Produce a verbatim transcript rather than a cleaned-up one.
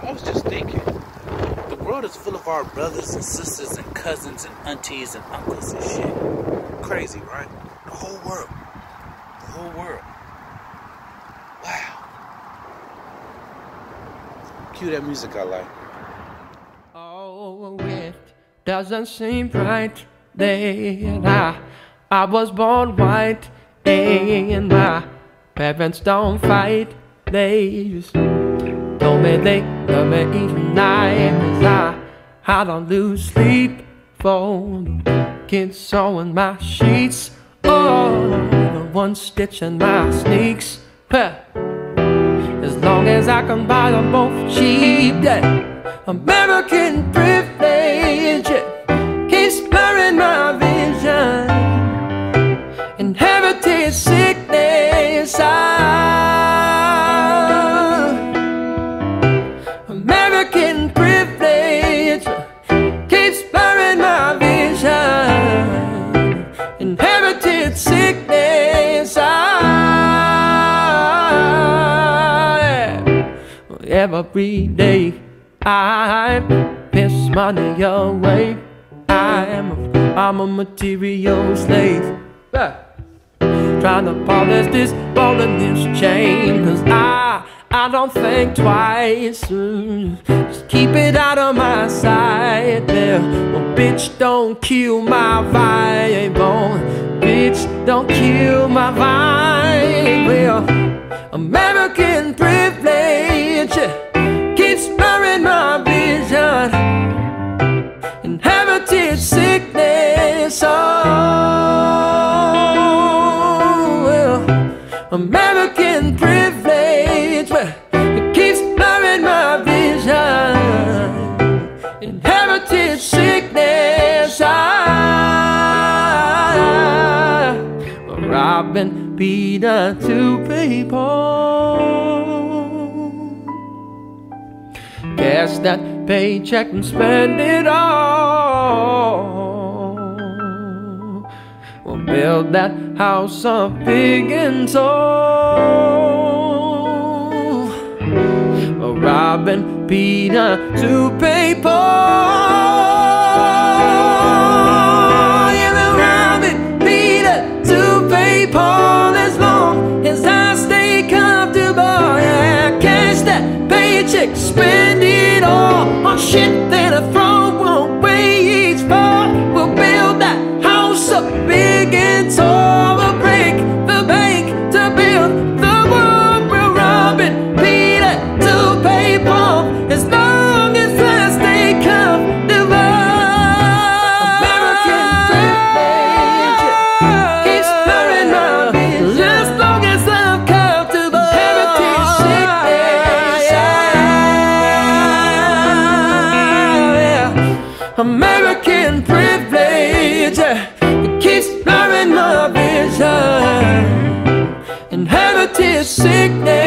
I was just thinking, the world is full of our brothers and sisters and cousins and aunties and uncles and shit. Crazy, right? The whole world. The whole world. Wow. Cue that music I like. Oh, it doesn't seem right that I, I was born white and my parents don't fight. They just told me they love me each night as I, I don't lose sleep for the kids sewing my sheets. Oh, the one stitching my sneaks. Huh. As long as I can buy them both cheap, yeah. American privilege, yeah, keeps blurring my vision. Inherited sickness, I, American privilege keeps blurring my vision. Inherited sickness, I, every day I piss money away. I am a, I'm a material slave, yeah. Trying to polish this ball and this chain, cause I, I don't think twice. Just keep it out of my sight there. Well, bitch, don't kill my vibe. Oh, bitch, don't kill my vibe. Well, American privilege keeps blurring my vision. Inherited sickness, oh, well, American privilege, well, it keeps blurring my vision. Inherited sickness, I, well, I've been Peter to people. Cash that paycheck and spend it all. We'll build that house up big and tall. Well, robbing Peter to pay Paul. Yeah, we're robbing Peter to pay Paul. As long as I stay comfortable, yeah, cash that paycheck, spend it all on shit that I throw away each fall. We'll build that house up big and tall. We'll break the bank to build the world. We're robbing Peter to pay Paul. As long as I stay comfortable. American privilege keeps blurring my vision. As long as I'm comfortable. Heritage sickness, American privilege, it keeps blurring my vision. Inherited sickness.